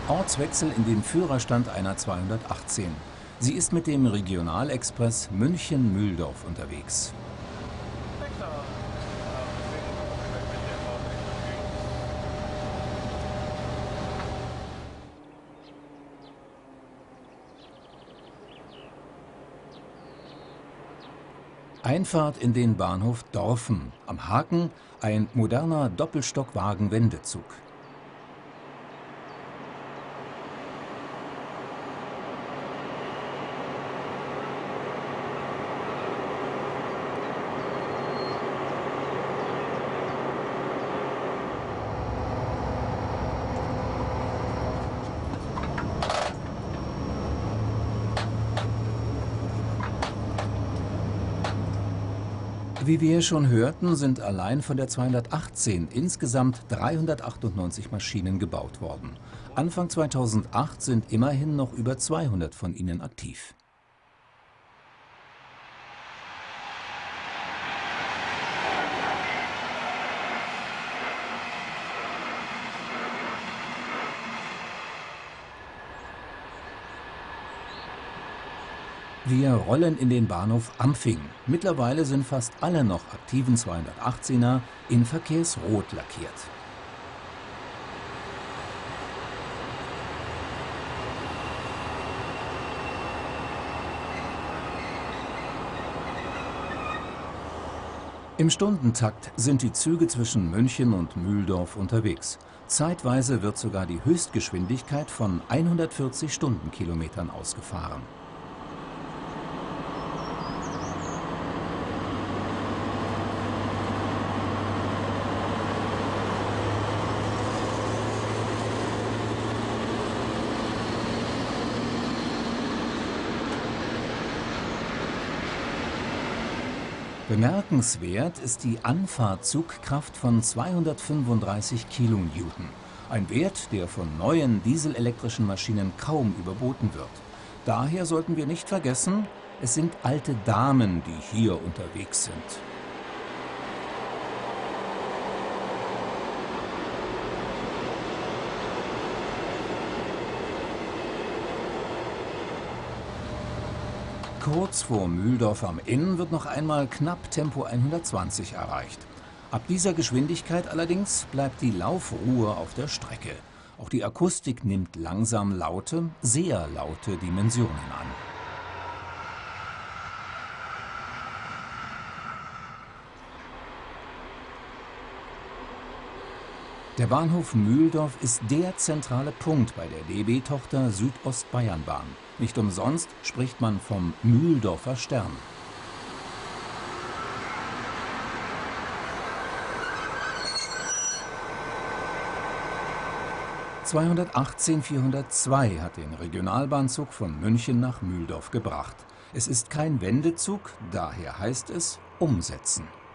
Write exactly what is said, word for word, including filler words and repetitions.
Ortswechsel in den Führerstand einer zweihundertachtzehn. Sie ist mit dem Regionalexpress München-Mühldorf unterwegs. Einfahrt in den Bahnhof Dorfen. Am Haken ein moderner Doppelstockwagen-Wendezug. Wie wir schon hörten, sind allein von der zweihundertachtzehn insgesamt dreihundertachtundneunzig Maschinen gebaut worden. Anfang zweitausendacht sind immerhin noch über zweihundert von ihnen aktiv. Wir rollen in den Bahnhof Ampfing. Mittlerweile sind fast alle noch aktiven zweihundertachtzehner in verkehrsrot lackiert. Im Stundentakt sind die Züge zwischen München und Mühldorf unterwegs. Zeitweise wird sogar die Höchstgeschwindigkeit von hundertvierzig Stundenkilometern ausgefahren. Bemerkenswert ist die Anfahrtzugkraft von zweihundertfünfunddreißig Kilonewton. Ein Wert, der von neuen dieselelektrischen Maschinen kaum überboten wird. Daher sollten wir nicht vergessen, es sind alte Damen, die hier unterwegs sind. Kurz vor Mühldorf am Inn wird noch einmal knapp Tempo hundertzwanzig erreicht. Ab dieser Geschwindigkeit allerdings bleibt die Laufruhe auf der Strecke. Auch die Akustik nimmt langsam laute, sehr laute Dimensionen an. Der Bahnhof Mühldorf ist der zentrale Punkt bei der D B-Tochter Südostbayernbahn. Nicht umsonst spricht man vom Mühldorfer Stern. zweihundertachtzehn vierhundertzwei hat den Regionalbahnzug von München nach Mühldorf gebracht. Es ist kein Wendezug, daher heißt es umsetzen.